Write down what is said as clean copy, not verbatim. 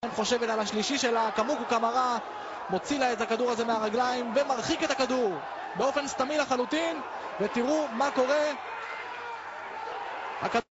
חושבת על השלישי שלה, קמוקו קמרה מוציא לה את הכדור הזה מהרגליים ומרחיק את הכדור באופן סתמי לחלוטין, ותראו מה קורה.